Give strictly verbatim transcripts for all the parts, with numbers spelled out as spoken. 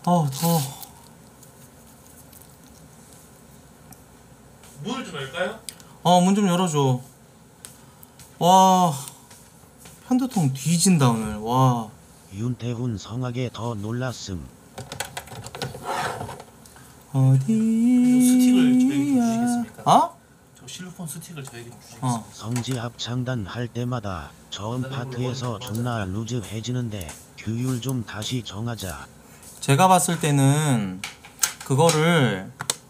아우 더워. 문을 좀 열까요? 어 문 좀 열어줘. 와 편두통 뒤진다 오늘. 와 윤태훈 성악에 더 놀랐음. 스틱을 저에게 좀 어디야? 주시겠습니까? 어? 저 실로폰 스틱을 저에게 좀 주시겠습니까? 어. 성지 합창단 할 때마다 저음 파트에서 존나 루즈해지는데 규율 좀 다시 정하자. 제가 봤을 때는 그거를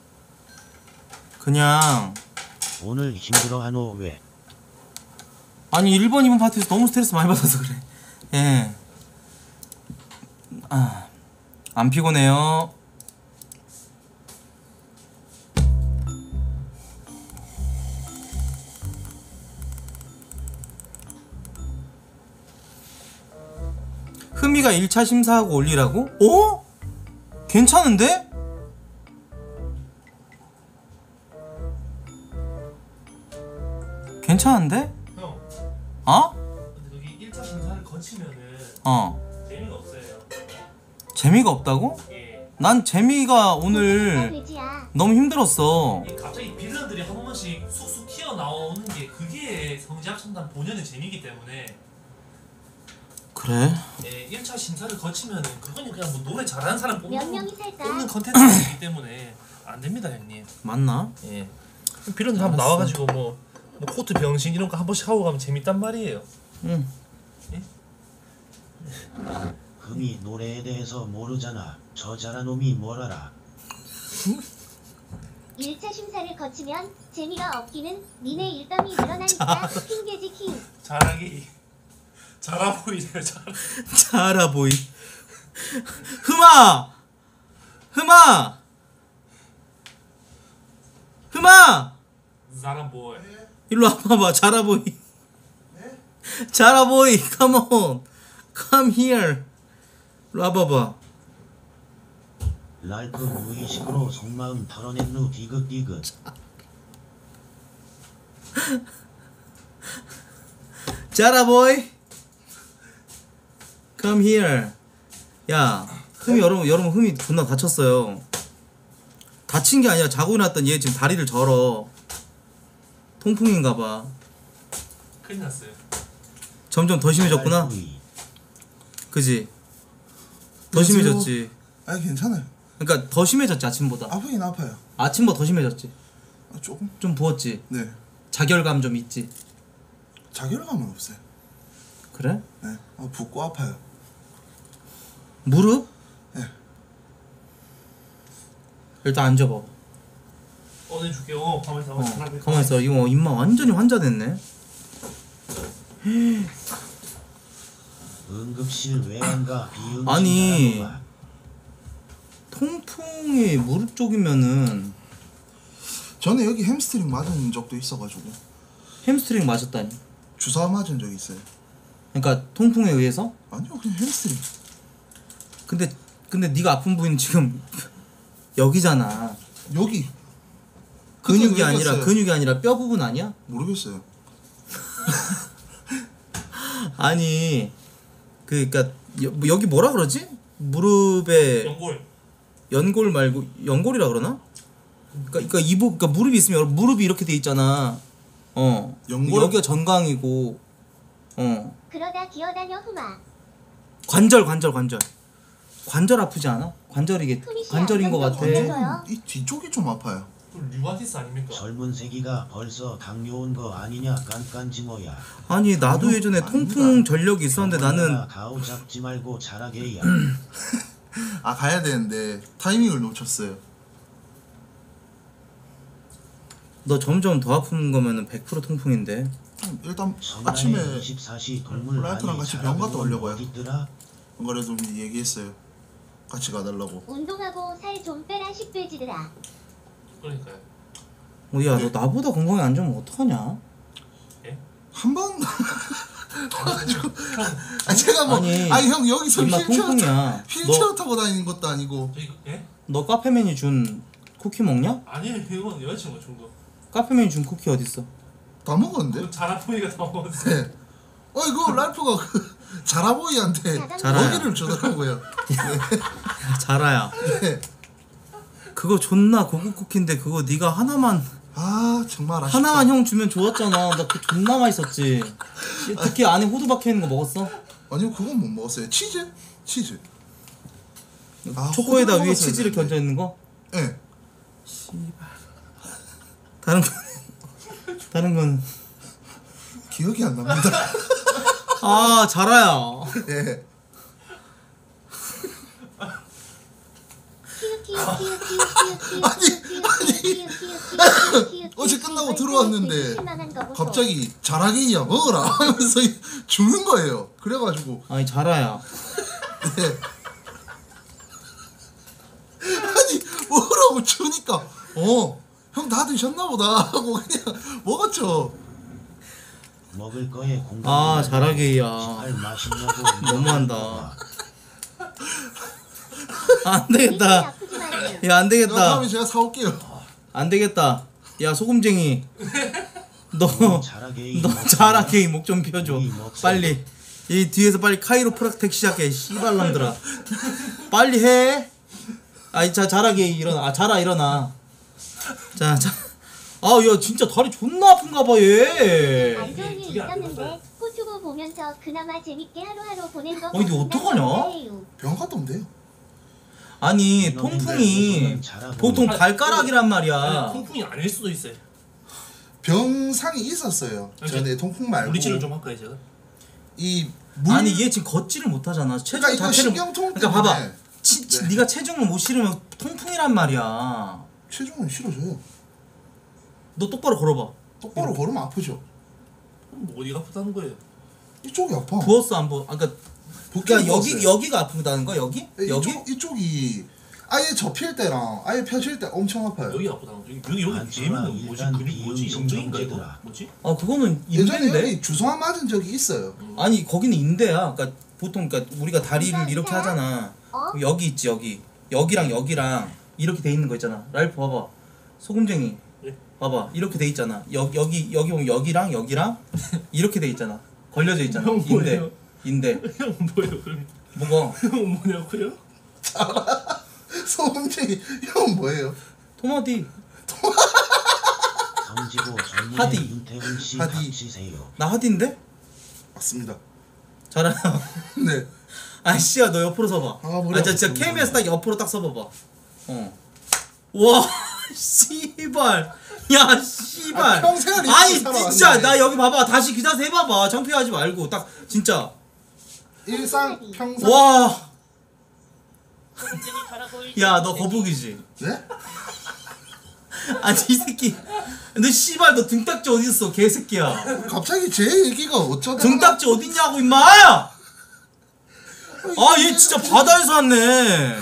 그냥 오늘 힘들어하노 왜? 아니 일 번 이 번 파트에서 너무 스트레스 많이 받아서 그래. 예. 아, 안 피곤해요. 흠이가 일 차 심사하고 올리라고? 어? 괜찮은데? 괜찮은데? 형, 어? 근데 여기 일 차 심사를 거치면은 어. 재미가 없어요. 재미가 없다고? 예. 난 재미가 오늘 돼지야. 너무 힘들었어. 이 갑자기 빌런들이 한 번씩 쑥쑥 튀어나오는 게 그게 성지 합창단 본연의 재미이기 때문에 그래? 예, 일 차 심사를 거치면은 그거는 그냥 뭐 노래 잘하는 사람 몇 뽑는, 명이 살까? 뽑는 컨텐츠이기 때문에 안 됩니다, 형님. 맞나? 예. 빌런들 한번 알았어. 나와가지고 뭐, 뭐 코트 병신 이런 거 한 번씩 하고 가면 재밌단 말이에요. 응. 흠이 노래에 대해서 모르잖아. 저 잘한 놈이 뭘 알아. 일 차 심사를 거치면 재미가 없기는 니네 일감이 늘어나니까 핑계지 킹. 잘하기 잘하 보이네요. 잘. 잘아 보이. 흠아! 흠아! 흠아! 사람 보이. 일로 와봐봐. 잘아 보이. 잘아 보이. Come on. Come here. 일로 와봐봐. 랄프 무의식으로 속마음 털어낸 루 디귿디귿. 잘아 보이. Come here. 야, 흠이 여러분 여러분 흠이 존나 다쳤어요. 다친 게 아니라 자고 일어났더니 얘 지금 다리를 절어. 통풍인가봐. 큰일 났어요. 점점 더 심해졌구나. 랄프이. 그지? 더 심해졌지. 아니 괜찮아요. 그러니까 더 심해졌지 아침보다. 아프긴 아파요. 아침보다 더 심해졌지. 아, 조금. 좀 부었지. 네. 자결감 좀 있지. 자결감은 없어요. 그래? 네. 아, 붓고 아파요. 무릎? 네. 일단 앉아봐. 어, 네 줄게요. 어, 가만히 있어. 어, 가만 있어. 이거 입마 완전히 환자됐네. 응급실 외양가 비응신 아니. 잘하노마. 통풍이 무릎 쪽이면은 전에 여기 햄스트링 맞은 적도 있어가지고 햄스트링 맞았다니. 주사 맞은 적 있어요. 그러니까 통풍에 의해서? 아니요, 그냥 햄스트링. 근데 근데 네가 아픈 부위는 지금 여기잖아. 여기 근육이 그때 아니라 여기였어요. 근육이 아니라 뼈 부분 아니야? 모르겠어요. 아니 그 그러니까 여, 뭐 여기 뭐라 그러지? 무릎에 연골. 연골 말고 연골이라 그러나? 그러니까, 그러니까 이부 그러니까 무릎이 있으면 무릎이 이렇게 돼 있잖아. 어. 연골? 여기가 전강이고 어 그러다 기어다녀 후마. 관절 관절 관절 관절 아프지 않아? 관절이게 흠이 씨 관절인 것 안 같아. 관절. 관절은 이 뒤쪽이 좀 아파요. 그럼 류마티스 아닙니까? 젊은 새끼가 벌써 당뇨 온 거 아니냐 깐깐징어야. 아니 나도 아니요, 예전에 아닙니다. 통풍 전력이 있었는데 나는 가오 잡지 말고 잘하게야. 아, 가야 되는데 타이밍을 놓쳤어요. 너 점점 더 아픈 거면은 백 퍼센트 통풍인데. 일단 성나의 아침에 이십사 시 동물 라이프랑 같이 병원 갔다 오려고요. 어디더라? 안 그래도 얘기했어요. 같이 가달라고. 운동하고 살 좀 빼라 식돼지들아. 그러니까요. 어, 야, 너 나보다 건강이 안 좋으면 어떡하냐? 한 번 가가지고 아 제가 뭐 아니, 아니 형 여기서 임마 휠체어 통풍이야. 타, 휠체어 타고 다니는 것도 아니고. 저 이거 예? 너 카페맨이 준 쿠키 먹냐? 아니에요. 이건 여자친구가 준 거. 카페맨이 준 쿠키 어딨어? 다 먹었는데? 그 자라포이가 다 먹었어요. 네. 어 이거 랄프가 그 자라보이한테 자라야. 먹이를 주더라고요. 자라야. 네. 그거 존나 고급 쿠키인데 그거 네가 하나만 아 정말 아쉽다. 하나만 형 주면 좋았잖아. 나 그거 존나 맛있었지. 특히 안에 호두 박혀 있는 거 먹었어? 아니요 그건 못 먹었어요. 치즈? 치즈. 아, 초코에다 호두 위에 먹었어야 치즈를 되는데. 견져 있는 거? 네. 다른 거 다른 건 기억이 안 납니다. 아, 자라야. 예. 어제 끝나고 들어왔는데 갑자기 자라게이야 먹어라 하면서 주는 거예요. 그래가지고 아니, 자라야. 네. 아니 먹으라고 주니까 어 형 다 드셨나 보다 하고 그냥 먹었죠. 먹을 거에 공감. 아, 자라게이야. 잘 마시냐고. 너무한다. 안 되겠다. 아프지 말아요. 야, 안 되겠다. 다음에 제가 사올게요. 안 되겠다. 야, 소금쟁이. 너, 자라게이. 너 자라게이 목 좀 펴줘. 우리 먹자. 빨리. 이 뒤에서 빨리 카이로프락텍 시작해. 씨발놈들아. 빨리 해. 아이, 자, 자라게이 일어나. 아, 자라 일어나. 자, 자. 아, 야, 진짜 다리 존나 아픈가 봐, 얘. 안 좋은 일 그게 안 있었는데 됐어요. 포튜브 보면서 그나마 재밌게 하루하루 보낸 거 아니, 근데 어떡하냐? 병 갔다 오면 돼요. 아니, 통풍이 보통 발가락이란 말이야. 아니, 통풍이 아닐 수도 있어요. 병상이 있었어요. 전에 통풍 말고 물리치료 좀 할까요 제가? 이 물... 아니, 얘 지금 걷지를 못하잖아. 체중 그러니까 이거 자체를. 신경통 그러니까 봐봐. 때문에. 치, 치, 네. 네가 체중을 못 실으면 통풍이란 말이야. 체중은 싫어져요. 너 똑바로 걸어봐. 똑바로 걸으면 아프죠. 뭐 어디가 아프다는 거예요? 이쪽이 아파. 부었어 안 부어? 아까 붓기는 그러니까 여기 부었어요. 여기가 아프다는 거야? 여기? 예, 여기? 이쪽, 이쪽이 아예 접힐 때랑 아예 펴질 때 엄청 아파요. 여기 아프다는 거죠? 여기 여기 안 재미는 좋아, 뭐지? 일단 근육 뭐지? 비음식 염증인가 이거? 정제더라. 뭐지? 아 그거는 예전에 인대인데. 여기 주사 맞은 적이 있어요. 아니 거기는 인대야. 그러니까 보통 그러니까 우리가 다리를 이렇게 하잖아. 어? 여기 있지 여기. 여기랑 여기랑 이렇게 돼 있는 거 있잖아. 랄프 봐봐. 소금쟁이. 네? 봐봐 이렇게 돼 있잖아. 여, 여기 여기 보면 여기랑 여기랑 이렇게 돼 있잖아. 걸려져 있잖아. 형 인대. 뭐예요? 인대. 형 뭐예요 그럼? 뭐가? 형 뭐냐고요? 소금쟁이 형 뭐예요? 토마디. 성지고 전문의 하디. 윤태훈 씨 하디. 닥치세요. 나 하디인데? 맞습니다. 잘하요. 네. 아 씨야 너 옆으로 서봐. 아, 머리 아, 진짜, 진짜 아프다. 케이비에스 딱 옆으로 딱 서봐봐. 어. 와 씨발. 야 씨발. 아, 평생을 이렇게 아니 살아왔는데. 진짜 나 여기 봐봐. 다시 그 자세 해봐봐. 창피하지 말고 딱 진짜. 일상 평상. 와. 야 너 거북이지. 네? 아니 이 새끼. 너 씨발 너 등딱지 어디 있어 개새끼야. 갑자기 제 얘기가 어쩌다 등딱지 어딨냐고 임마. 아 얘 진짜 바다에서 왔네.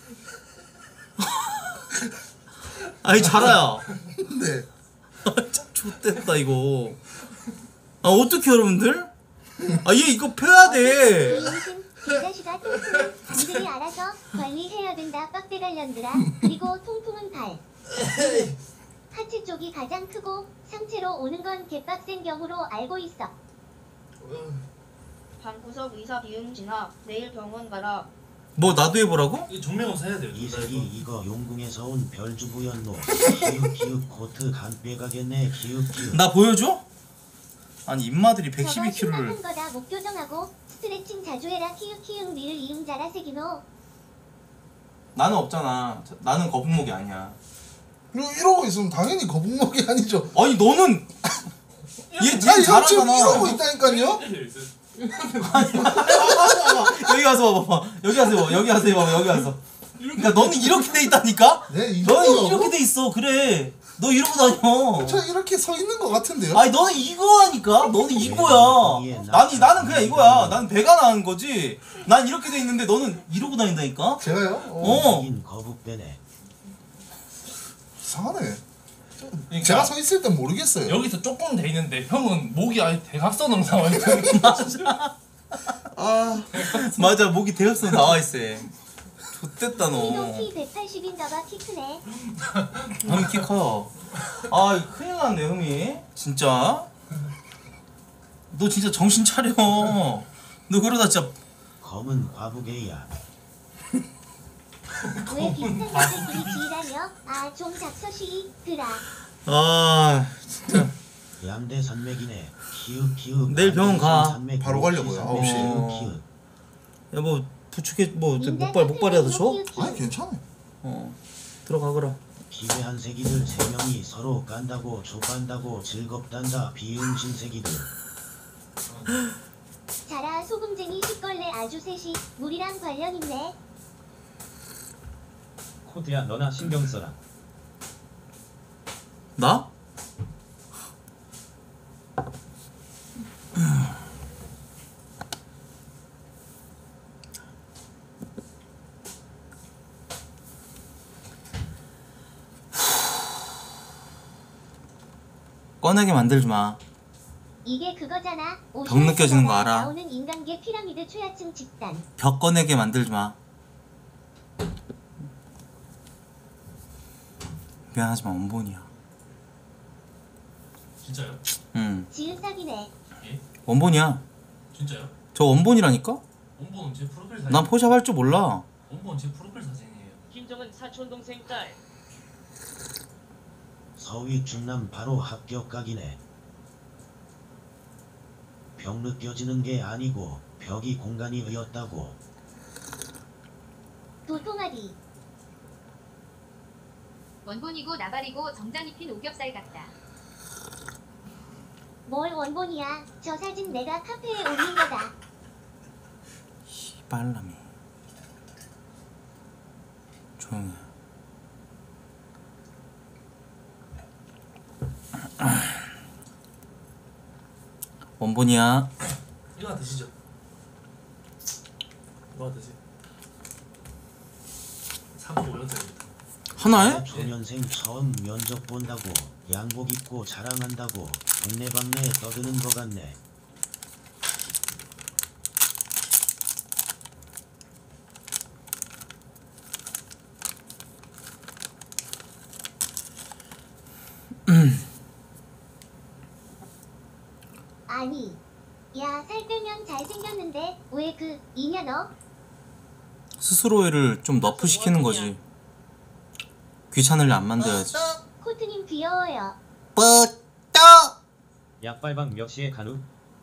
아니 자라야. 네. 참 X됐다 이거. 아 어떻게 여러분들? 아 얘 이거 펴야 돼. 무슨 개자식아 통풍은 니들이 알아서 관리해야 된다 빡대갈년들아. 그리고 통풍은 발 하체 쪽이 가장 크고 상체로 오는 건 개빡센 경우로 알고 있어. 방구석 의사 비음 지나 내일 병원 가라. 뭐 나도 해보라고? 이 정맥검사 해야 돼요. 이 둘 다 새끼 이거. 이거 용궁에서 온 별주부였노. 기읍 기읍 코트 간 빼가겠네. 기읍 기읍. 나 보여줘? 아니 입마들이 저거 백십이 킬로그램을 심각한 거다. 목 교정하고 스트레칭 자주 해라. 키읔 키읔 니을 이응 자라 새기노. 나는 없잖아. 저- 나는 거북목이 아니야. 이러- 이러고 있으면 당연히 거북목이 아니죠. 아니 너는 얘 아니 제일 형 지금 잘하잖아. 이러고 있다니까요. 여기 가서 봐봐. 여기 가서 봐봐. 여기 가서 봐봐. 여기 가서. 그러니까 너는 이렇게 돼 있다니까? 네, 이 너는 정도라고? 이렇게 돼 있어. 그래. 너 이러고 다녀. 저 이렇게 서 있는 것 같은데요? 아니 너는 이거라니까. 너는 이거야. 나는 나는 그냥 이거야. 나는 배가 나은 거지. 난 이렇게 돼 있는데 너는 이러고 다닌다니까. 제가요? 어, 어. 인 거북배네. 이상하네. 그러니까 제가 서 있을 땐 모르겠어요. 여기서 조금 돼 있는데 형은 목이 아예 대각선으로 나와 있다는 아, 맞아. 목이 대각선 나와 있어. 좋댔다 키도 너. 키 백팔십인가봐. 키 크네. 흠이 키 커요. 아 큰일 났네 흠이. 진짜. 너 진짜 정신 차려. 너 그러다 진짜 검은 과부개야. 왜 비슷한 것들끼리 지랄려? 아, 좀 작서시더라. 아 진짜. 양대 산맥이네. 키읔 키읔. 내일 병원 가. 산맥 바로 가려고요, 아홉 시에. 키읔 키읔. 야뭐 부축해 뭐 목발 목발이라도 줘? 아니 괜찮아. 어 들어가거라. 기괴한 새끼들 세 명이 서로 깐다고 족간다고 즐겁단다. 비응신 새끼들. 자라 소금쟁이 식걸레 아주 셋이 물이랑 관련 있네. 코트야 너나 신경 써라. 나? 꺼내게 만들지 마. 이게 그거잖아. 벽 느껴지는 거 알아. 나오는 인간계 피라미드 최하층 집단. 벽 꺼내게 만들지 마. 미안하지만 원본이야. 진짜요? 응. 지은삭이네. 예? 원본이야. 진짜요? 저 원본이라니까? 원본은 제 프로필 사진. 난 포샵 할 줄 몰라. 원본 제 프로필 사진이에요. 김정은 사촌 동생 딸. 서위 충남 바로 합격각이네. 벽 느껴지는 게 아니고 벽이 공간이었다고. 도통아리. 원본이고 나발이고 정장 입힌 오겹살 같다. 뭘 원본이야. 저 사진 내가 카페에 올린 거다. 씨발람이. 조용히 해. 원본이야. 이거 하나 드시죠. 이거 하나 드세요. 삼십오 년짜리입니다. 하나에? 초년생 처음 면접 본다고 양복 입고 자랑한다고 동네방네 떠드는 거 같네. 아니. 야, 살 빼면 잘생겼는데 왜 그 이냐 너? 스스로를 좀 너프 시키는 거지. 귀찮을래 안 만들어야지. 코트님 귀여워요. 뻗떠. 약발방 몇 시에 간우?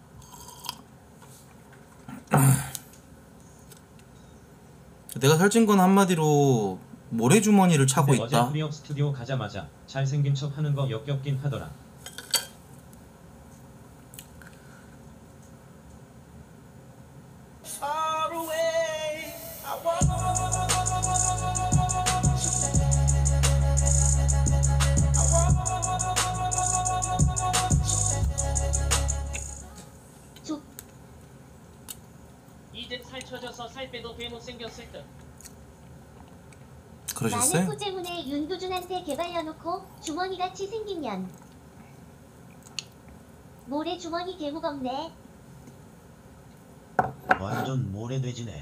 내가 살찐 건 한마디로 모래주머니를 차고 근데 어제 있다. 프리업 스튜디오 가자마자 잘생긴 척 하는 거 역겹긴 하더라. 조, 이젠 살쪄져서 살 빼도 개못생겼을 듯. 나는 그러셨어요? 코제문에 윤두준한테 개발려놓고 주머니같이 생긴 년. 모래 주머니 개무겁네. 완전 모래돼지네.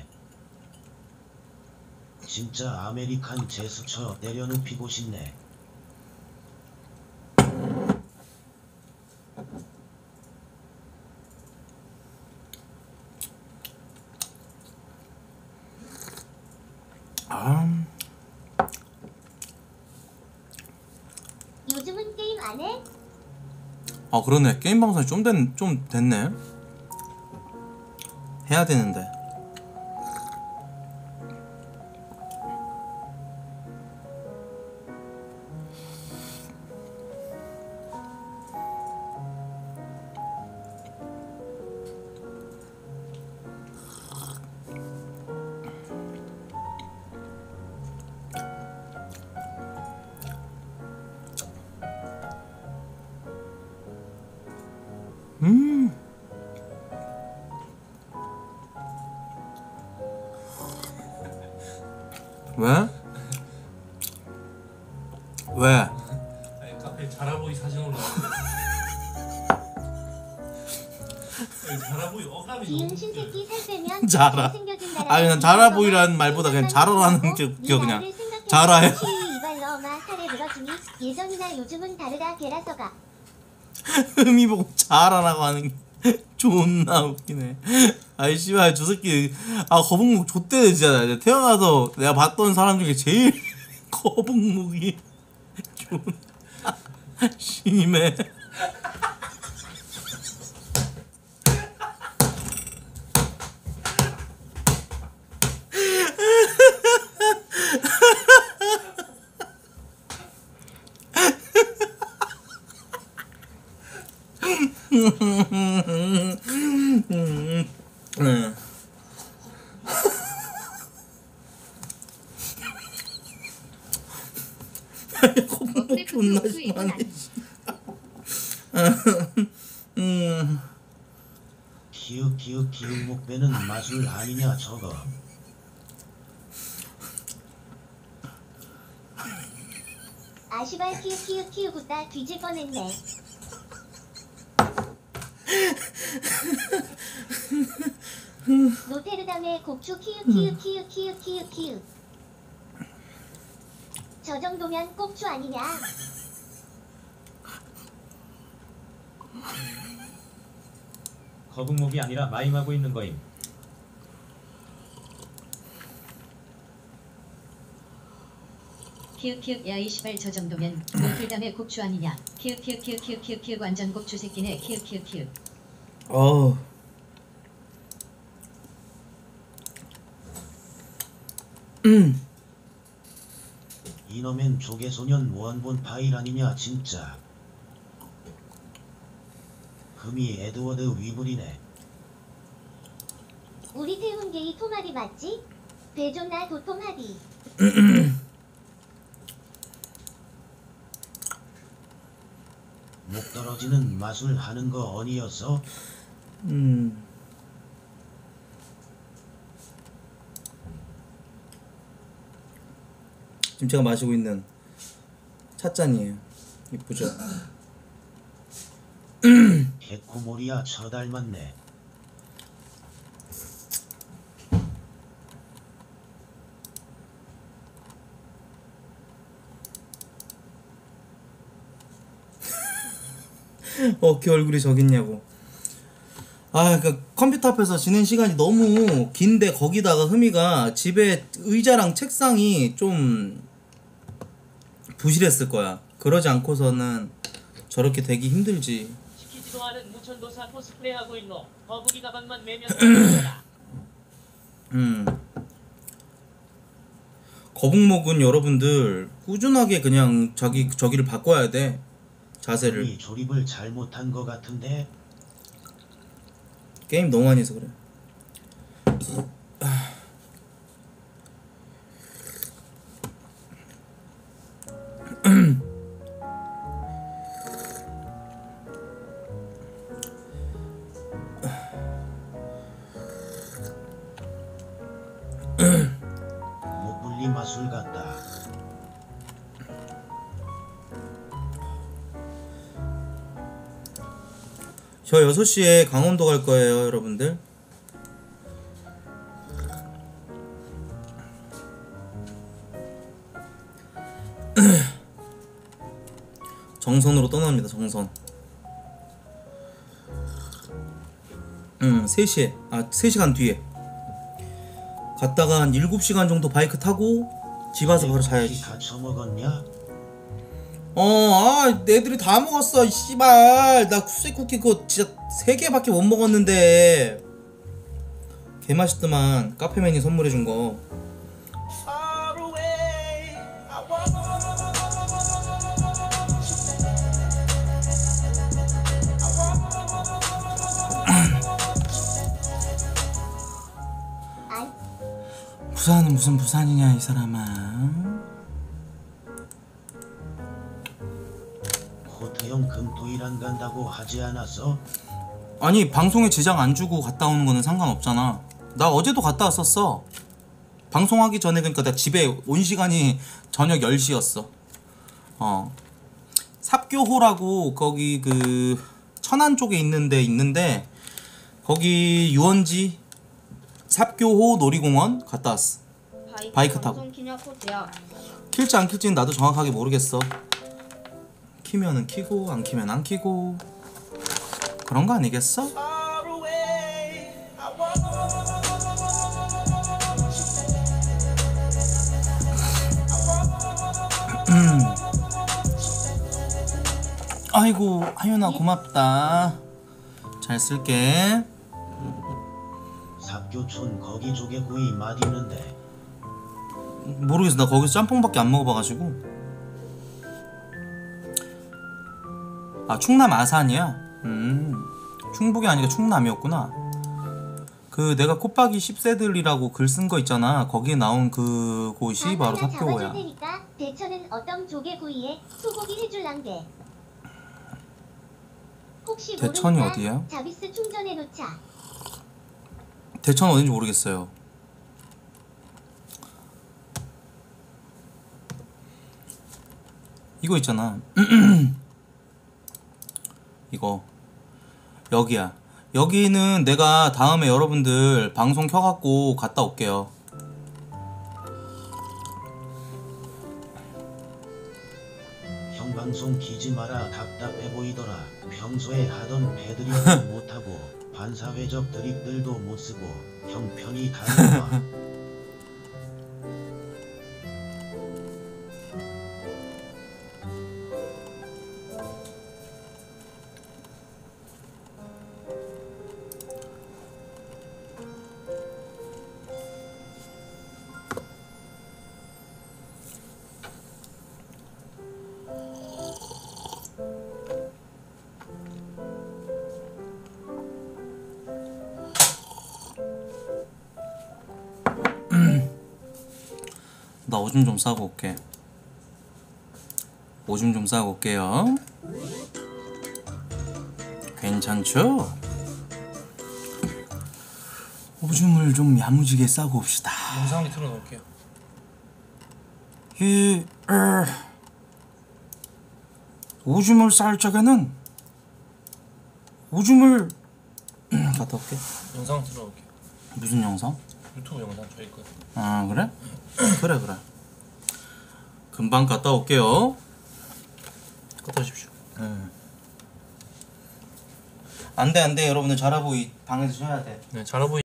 진짜 아메리칸 제스처 내려눕히고 싶네. 아, 요즘은 게임 안 해? 아 그러네. 게임 방송이 좀, 된, 좀 됐네. 해야 되는데. 음. 왜? 왜? 아니, 카페에 자라보이 사진 올라왔는데. 아니, 자라보이 어감이 기흥 너무 신새끼 웃겨요. 살 빼면 자라. 잘생겨진다라는 아니, 난 자라보이라는 말보다 그냥 자라라는 게 웃겨, 그냥. 자라해. 이발로 엄마 살에 들어주니 예전이나 요즘은 다르다 게라서가. 흠이 보고 잘하라고 하는 게. 존나 웃기네. 아이 씨발 저 새끼 아 거북목 좆대 진짜. 내가 태어나서 내가 봤던 사람 중에 제일 거북목이 존나 심해. 거북목 존나 심하네. 음. 키읔 키읔 키읔 목배는 마술 아니냐 저거. 아시발 키읔 키읔 키읔 웃다 뒤질 뻔했네. 노테르담의 곡추 키읔 키읔 키읔 키읔 키읔 키읔. 저 정도면 꼭추 아니냐? 거북목이 아니라 마임하고 있는 거임. 키읔 키읔 야이 시발 저 정도면 노틀담의 곡추 아니냐. 키읔 키읔 키읔 키읔 키읔 키읔 완전 곡추 새끼네. 키읔 키읔 키읔. 어우. 음. 이놈엔 조개소년 원본 파일 아니냐 진짜. 금이 에드워드 위블이네. 우리 태훈 게이 토마리 맞지? 배존나 도톰하디. 목 떨어지는 마술 하는 거 아니었어? 음. 지금 제가 마시고 있는 찻잔이에요. 이쁘죠? 개코모리야 저 닮았네. 어깨 얼굴이 저겠냐고. 아, 그러니까 컴퓨터 앞에서 지낸 시간이 너무 긴데 거기다가 흠이가 집에 의자랑 책상이 좀 부실했을 거야. 그러지 않고서는 저렇게 되기 힘들지. 시키지도 않은 무천도사 코스프레하고 있노. 거북이 가방만 매면 되겠다. 음. 거북목은 여러분들 꾸준하게 그냥 자기 저기를 바꿔야 돼. 자세를. 금이 조립을 잘못한 거 같은데. 게임 너무 많이 해서 그래. 목불리 마술 같다. 저 여섯 시에 강원도 갈 거예요, 여러분들. 정선으로 떠납니다, 정선. 음, 세 시에. 아, 세 시간 뒤에. 갔다가 한 일곱 시간 정도 바이크 타고 집 와서 바로 자야지. 다 처먹었냐? 어, 아, 애들이 다 먹었어, 이 씨발. 나 쿠세 쿠키 그거 진짜 세 개밖에 못 먹었는데. 개 맛있더만. 카페맨이 선물해준 거. 부산은 무슨 부산이냐, 이 사람아. 호태형 금토일 안 간다고 하지 않았어? 아니, 방송에 지장 안 주고 갔다 오는 거는 상관없잖아. 나 어제도 갔다 왔었어. 방송하기 전에. 그러니까 나 집에 온 시간이 저녁 열 시였어. 어. 삽교호라고 거기 그 천안 쪽에 있는데 있는데 거기 유원지 삽교호 놀이공원 갔다 왔어. 바이크, 바이크 타고. 방송 키냐 코트야. 킬지 안 킬지는 나도 정확하게 모르겠어. 키면은 키고 안 키면 안 키고 그런 거 아니겠어? 아이고 하윤아 고맙다. 잘 쓸게. 삽교촌 거기 조개구이 맛있는데. 모르겠어. 나 거기서 짬뽕밖에 안 먹어봐가지고. 아 충남 아산이야? 음 충북이 아니라 충남이었구나. 그 내가 콧박이 십 세들이라고 글 쓴 거 있잖아. 거기에 나온 그 곳이 바로 하나 삽교야. 잡아줄 테니까 대처는 어떤 조개구이에 소고기 해줄랑게. 혹시 대천이 모르니까 어디야? 자비스 충전해놓자. 대천 어딘지 모르겠어요. 이거 있잖아. 이거 여기야. 여기는 내가 다음에 여러분들 방송 켜갖고 갔다 올게요. 형 방송 키지 마라. 답답해 보이더라. 평소에 하던 패드립도 못하고 반사회적 드립들도 못쓰고 형 편이 다 나와. 나 오줌 좀 싸고 올게. 오줌 좀 싸고 올게요. 괜찮죠? 오줌을 좀 야무지게 싸고 옵시다. 영상이 틀어놓을게요. 이 어, 오줌을 쌀 적에는 오줌을 갔다 올게. 영상 틀어놓을게요. 무슨 영상? 유튜브 영상 저희 거. 아 그래? 그래 그래. 금방 갔다 올게요. 갔다 오십시오. 음. 안돼 안돼 여러분들 자라보이 방에서 쉬어야 돼. 네, 잘하고